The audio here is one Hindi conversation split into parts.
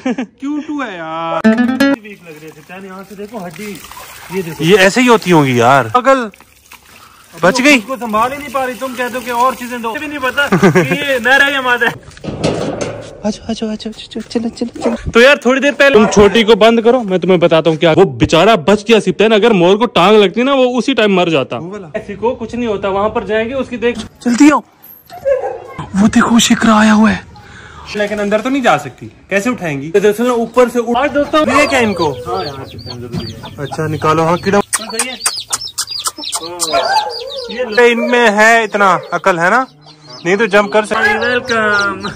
क्यूट है यार। वीक लग रहे थे। यहाँ से देखो हड्डी, ये देखो, ये ऐसे ही होती होंगी यार। पागल, बच गई। उसको संभाल ही नहीं पा रही, तुम कहते हो कि और चीजें दो, भी नहीं पता कि ये न रहे हमारे। चलो। तो यार थोड़ी देर पहले तुम छोटी को बंद करो, मैं तुम्हें बताता हूँ क्या। वो बेचारा बच गया सिप्तान, अगर मोर को टांग लगती ना वो उसी टाइम मर जाता। ऐसी को कुछ नहीं होता, वहाँ पर जाएंगे उसकी देख। जल्दी आओ, वो देखो शिकरा आया हुआ है, लेकिन अंदर तो नहीं जा सकती। कैसे उठाएंगी? तो ऊपर से उठा। दोस्तों ये क्या इनको? हाँ यार अच्छा निकालो। हाँ कीड़ा ये इनमें है, इतना अकल है ना, नहीं तो जंप कर सकते। वेलकम।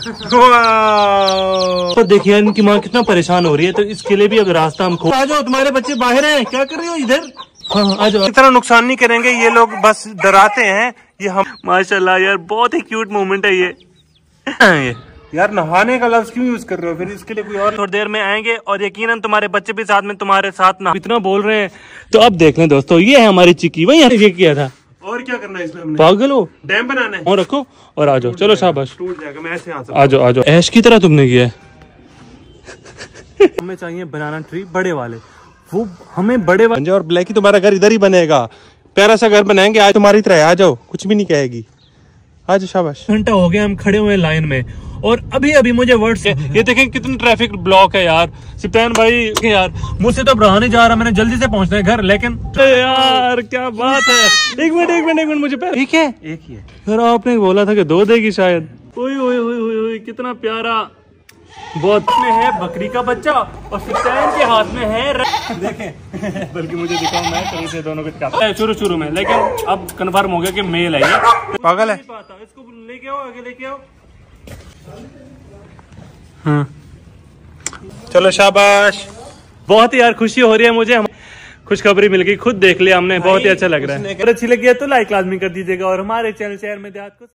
तो देखिए इनकी माँ कितना परेशान हो रही है, तो इसके लिए भी अब रास्ता हम खोल। आ जाओ, तुम्हारे बच्चे बाहर हैं, क्या कर रहे हो इधर? हाँ आ जाओ। इतना नुकसान नहीं करेंगे ये लोग, बस डराते हैं ये हम। माशाल्लाह यार बहुत ही क्यूट मोमेंट है ये। यार नहाने का लफ्ज क्यों यूज कर रहे हो? फिर इसके लिए कोई और। थोड़ी देर में आएंगे और यकीनन तुम्हारे बच्चे भी साथ में तुम्हारे साथ ना। इतना बोल रहे हैं तो अब देख लें दोस्तों, ये है हमारी चिक्की, वही ये किया था। और क्या करना है इसमें हमने? पागल हो, डैम बनाना है। और रखो और आ जाओ। चलो शाबाश, टूट जाएगा। मैं ऐसे आ जाओ। ऐश की तरह तुमने किया है। हमें चाहिए बनाना ट्री बड़े वाले, वो हमें बड़े वाले। और ब्लैकी तुम्हारा घर इधर ही बनेगा, प्यारा सा घर बनाएंगे। आज तुम्हारी तरह आ जाओ, कुछ भी नहीं कहेगी। आज शाबाश। घंटा हो गया हम खड़े हुए लाइन में, और अभी मुझे वर्ड्स, ये देखें कितनी ट्रैफिक ब्लॉक है यार। सिप्तान भाई यार मुझसे तो अब रहा नहीं जा रहा, मैंने जल्दी से पहुंचना है घर। लेकिन यार क्या बात है। एक मिनट मुझे ठीक है, एक ही है यार। आपने बोला था कि 2 देगी शायद। ओए कितना प्यारा। बहुत में है बकरी का बच्चा और सिप्तान के हाथ में है देखें। बल्कि मुझे दिखाओ, मैं कहीं से दोनों को दिखाता शुरू में, लेकिन अब कन्फर्म हो गया कि मेल है ये। पागल है, इसको लेके आओ, आगे लेके आओ। चलो शाबाश। बहुत ही यार खुशी हो रही है मुझे, खुशखबरी मिल गई, खुद देख लिया हमने, बहुत ही अच्छा लग रहा है। अगर अच्छी लगी है तो लाइक लाजमी कर दीजिएगा और हमारे चैनल शहर में देहात को